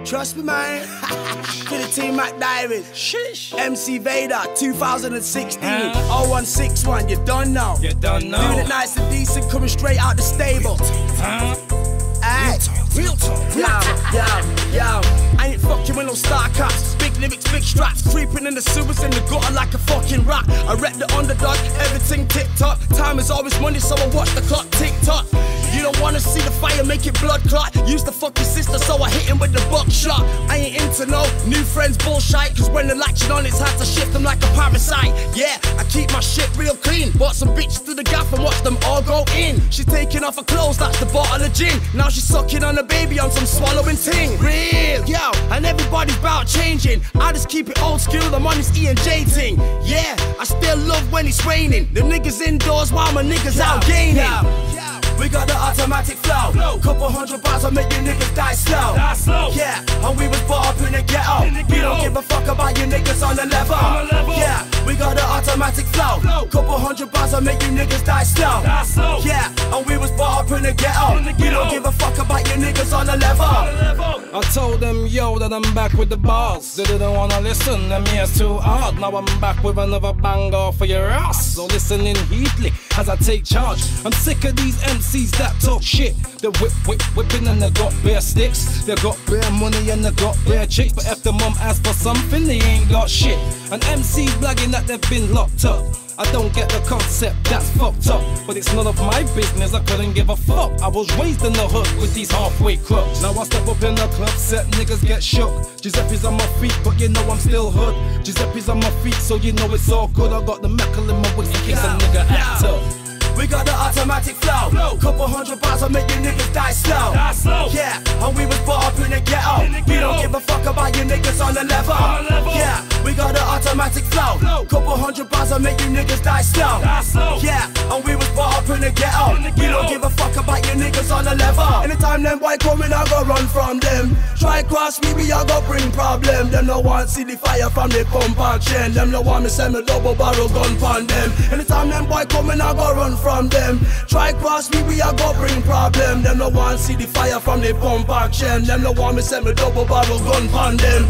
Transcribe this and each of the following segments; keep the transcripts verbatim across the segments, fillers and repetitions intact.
Trust me, man. To the team Mac David. Sheesh. M C Vader, two thousand sixteen. oh one six one, you done now. You done now. Doing it nice and decent, coming straight out the stable. Huh? Aye. Real talk. Yo, yo, yo. I ain't fucking with no star cops. Big lyrics, big straps. Creeping in the sewers in the gutter like a fucking rat. I rep the underdog, everything tick-tock. Time is always money, so I watch the clock tick-tock. You don't wanna see the fire make it blood clot. Used to fuck your sister, so I hit him with the buckshot. I ain't into no new friends bullshit, cause when they're latching on, it's hard to shift them like a parasite. Yeah, I keep my shit real clean. Bought some bitches to the gaff and watch them all go in. She taking off her clothes, that's the bottle of gin. Now she's sucking on a baby on some swallowing ting. Real, yo, and everybody's about changing. I just keep it old school, I'm on this E and J ting. Yeah, I still love when it's raining. The niggas indoors while my niggas yo, out gaining. Yo. We got the automatic flow. flow. Couple hundred bars will make you niggas die slow. Die slow. Yeah, and we was brought up in the ghetto. In the ghetto. We don't give a fuck about you niggas on the level. On the level. Yeah, we got the automatic flow. flow. Couple hundred bars will make you niggas die slow. Die slow. Yeah, and we was brought up in the ghetto. In the ghetto. We don't give a fuck about you niggas on the level. On the level. I told them, yo, that I'm back with the bars. They didn't wanna listen, them ears too hard. Now I'm back with another banger for your ass. So listen in heatly as I take charge. I'm sick of these M Cs that talk shit. They whip, whip, whipping and they got bare sticks. They got bare money and they got bare chicks. But if the mum asks for something, they ain't got shit. And M Cs blagging that they've been locked up. I don't get the concept, that's fucked up. But it's none of my business, I couldn't give a fuck. I was raised in the hood with these halfway crooks. Now I step up in the club, set niggas get shook. Giuseppe's on my feet, but you know I'm still hood. Giuseppe's on my feet, so you know it's all good. I got the meckle in my waist in case a nigga act up. We got the automatic flow. flow. Couple hundred bars will make you niggas die slow. Die slow. Yeah, and we was brought up in the ghetto. In the ghetto. We don't give a fuck about you niggas on the level. On the level. Yeah, we got the automatic flow. flow. Couple hundred bars will make you niggas die slow. Die slow. Yeah, and we was brought up in the ghetto. In the ghetto. We don't give a fuck about you niggas on the level. Anytime them boy coming, I go run from them. Try cross me, we I go bring problem. Them no want see the fire from the pump and chain. Them no want me send a double barrel gun pon them. Anytime them boy coming, I go run from them. Try cross me, we a go bring problem. Them no want see the fire from the pump action. Them no want me send me double barrel gun pon them.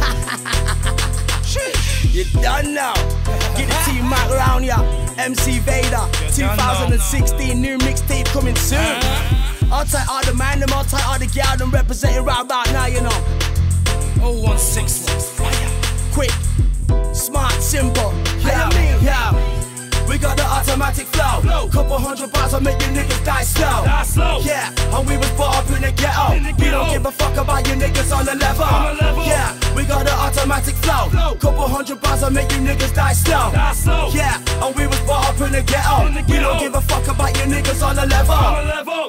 You done now. Get the team Mac round ya. M C Vader, two thousand sixteen new mixtape coming soon. I'll take all the man, them I'll take all the gal, them representing right about now, you know. oh one six one, fire. Quick, smart, simple. Yeah, yeah, yeah. We got the automatic flow. flow. Couple hundred bars will make you niggas die slow. Die slow. Yeah, and we was brought up in the ghetto. In the ghetto. We don't give a fuck about you niggas on the level. On the level. Yeah, we got the automatic flow. flow. Couple hundred bars will make you niggas die slow. Die slow. Yeah, and we was brought up in the ghetto. In the ghetto. We don't give a fuck about you niggas on the level. On the level.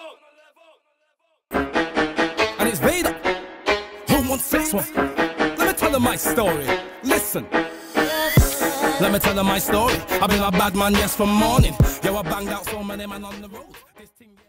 And it's Vader. oh one six one. Let me tell them my story. Listen. Let me tell them my story. I've been a bad man, yes, from morning. Yo, I banged out so many men on the road. This thing